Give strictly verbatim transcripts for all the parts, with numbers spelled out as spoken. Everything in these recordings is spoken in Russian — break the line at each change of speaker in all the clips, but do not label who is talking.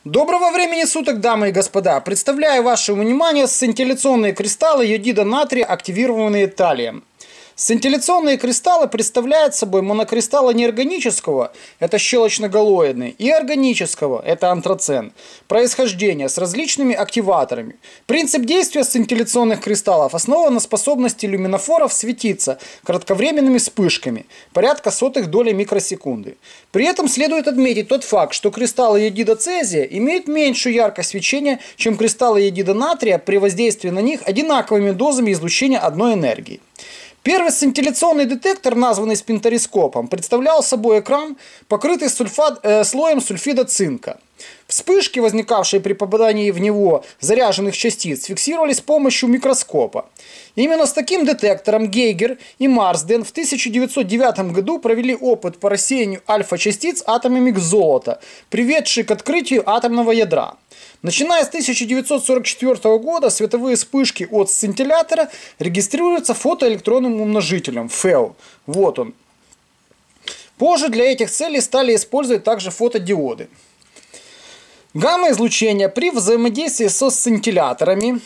Доброго времени суток, дамы и господа! Представляю вашему вниманию сцинтилляционные кристаллы йодида натрия, активированные талием. Сцинтилляционные кристаллы представляют собой монокристаллы неорганического, это щелочно-галоидный, и органического, это антрацен, происхождения с различными активаторами. Принцип действия сцинтилляционных кристаллов основан на способности люминофоров светиться кратковременными вспышками, порядка сотых доли микросекунды. При этом следует отметить тот факт, что кристаллы йодида цезия имеют меньшую яркость свечения, чем кристаллы йодида натрия при воздействии на них одинаковыми дозами излучения одной энергии. Первый сцинтилляционный детектор, названный спинторископом, представлял собой экран, покрытый сульфат, э, слоем сульфида цинка. Вспышки, возникавшие при попадании в него заряженных частиц, фиксировались с помощью микроскопа. Именно с таким детектором Гейгер и Марсден в тысяча девятьсот девятом году провели опыт по рассеянию альфа-частиц атомами золота, приведший к открытию атомного ядра. Начиная с тысяча девятьсот сорок четвёртого года световые вспышки от сцинтиллятора регистрируются фотоэлектронным умножителем эф и о. Вот он. Позже для этих целей стали использовать также фотодиоды. Гамма-излучение при взаимодействии со сцинтилляторами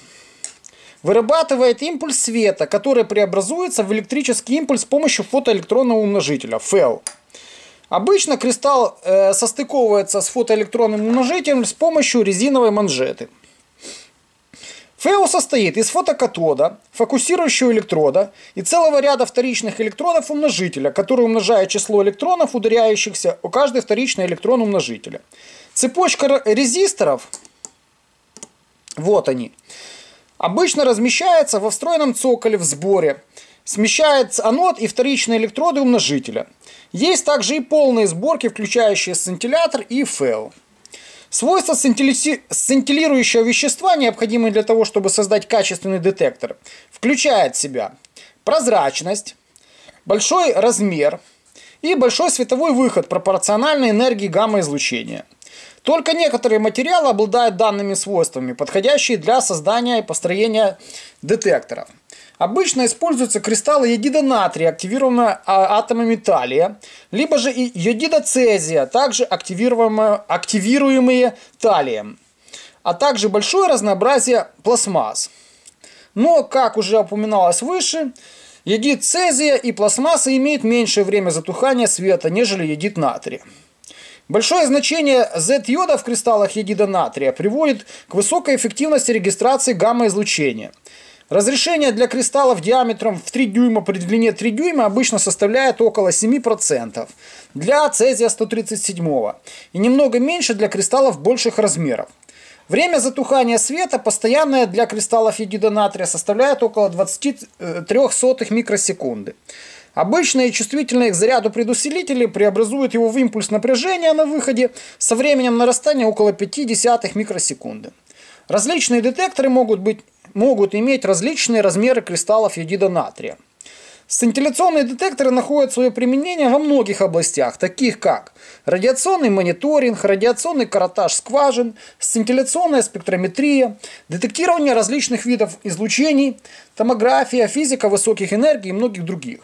вырабатывает импульс света, который преобразуется в электрический импульс с помощью фотоэлектронного умножителя эф и о. Обычно кристалл э, состыковывается с фотоэлектронным умножителем с помощью резиновой манжеты. эф и о состоит из фотокатода, фокусирующего электрода и целого ряда вторичных электродов умножителя, который умножает число электронов, ударяющихся о каждый вторичный электрон умножителя. Цепочка резисторов, вот они, обычно размещается во встроенном цоколе в сборе. Смещает анод и вторичные электроды умножителя. Есть также и полные сборки, включающие сцинтиллятор и эф и о. Свойства сцинтиллирующего вещества, необходимые для того, чтобы создать качественный детектор, включают в себя прозрачность, большой размер и большой световой выход пропорциональной энергии гамма-излучения. Только некоторые материалы обладают данными свойствами, подходящие для создания и построения детекторов. Обычно используются кристаллы йодида натрия, активированные атомами талия, либо же и йодида цезия, также активируемые, активируемые талием, а также большое разнообразие пластмасс. Но, как уже упоминалось выше, йодид цезия и пластмассы имеют меньшее время затухания света, нежели йодид натрия. Большое значение Z-йода в кристаллах йодида натрия приводит к высокой эффективности регистрации гамма-излучения. Разрешение для кристаллов диаметром в три дюйма при длине три дюйма обычно составляет около семи процентов для цезия сто тридцать семь и немного меньше для кристаллов больших размеров. Время затухания света, постоянное для кристаллов йодида натрия, составляет около двадцати трёх сотых микросекунды. Обычные чувствительные к заряду предусилители преобразуют его в импульс напряжения на выходе со временем нарастания около пяти десятых микросекунды. Различные детекторы могут быть могут иметь различные размеры кристаллов йодида натрия. Сцинтилляционные детекторы находят свое применение во многих областях, таких как радиационный мониторинг, радиационный каротаж скважин, сцинтилляционная спектрометрия, детектирование различных видов излучений, томография, физика высоких энергий и многих других.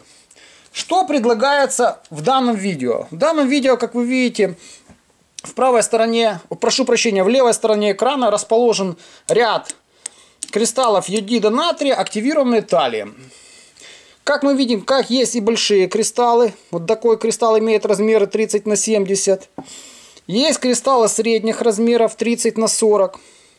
Что предлагается в данном видео? В данном видео, как вы видите, в правой стороне, прошу прощения, в левой стороне экрана расположен ряд кристаллов йодида натрия, активированные талием. Как мы видим, как есть и большие кристаллы. Вот такой кристалл имеет размеры тридцать на семьдесят. Есть кристаллы средних размеров тридцать на сорок.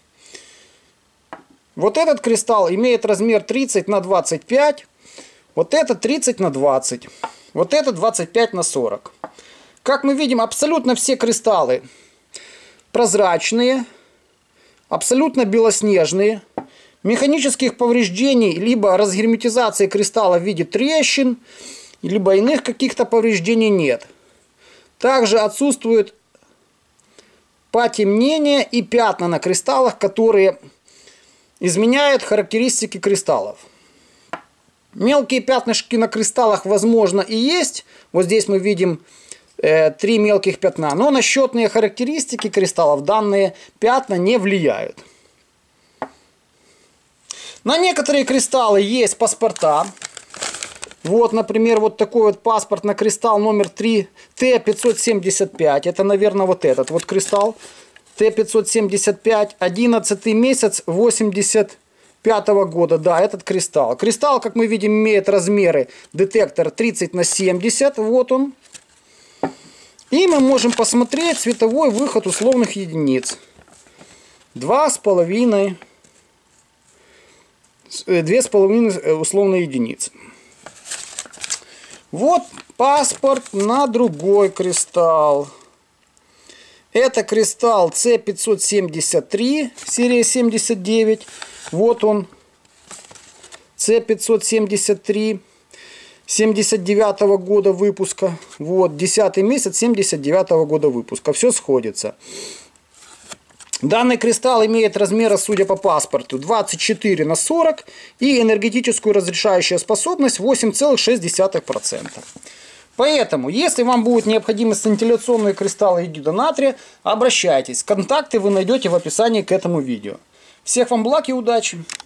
Вот этот кристалл имеет размер тридцать на двадцать пять. Вот этот тридцать на двадцать. Вот этот двадцать пять на сорок. Как мы видим, абсолютно все кристаллы прозрачные, абсолютно белоснежные. Механических повреждений, либо разгерметизации кристалла в виде трещин, либо иных каких-то повреждений нет. Также отсутствует потемнение и пятна на кристаллах, которые изменяют характеристики кристаллов. Мелкие пятнышки на кристаллах, возможно, и есть. Вот здесь мы видим э, три мелких пятна. Но на счетные характеристики кристаллов данные пятна не влияют. На некоторые кристаллы есть паспорта. Вот, например, вот такой вот паспорт на кристалл номер три Т пятьсот семьдесят пять. Это, наверное, вот этот вот кристалл. Т пятьсот семьдесят пять, одиннадцатый месяц восемьдесят пятого года. Да, этот кристалл. Кристалл, как мы видим, имеет размеры детектор тридцать на семьдесят. Вот он. И мы можем посмотреть цветовой выход условных единиц. Два с половиной, две с половиной условные единицы. Вот паспорт на другой кристалл. Это кристалл С пятьсот семьдесят три, серия семьдесят девять. Вот он, С пятьсот семьдесят три, семьдесят девятого года выпуска. Вот, десятый месяц семьдесят девятого года выпуска. Все сходится. Данный кристалл имеет размеры, судя по паспорту, двадцать четыре на сорок и энергетическую разрешающую способность восемь целых шесть десятых процента. Поэтому, если вам будет необходимы сцинтилляционные кристаллы йодида натрия, обращайтесь. Контакты вы найдете в описании к этому видео. Всех вам благ и удачи!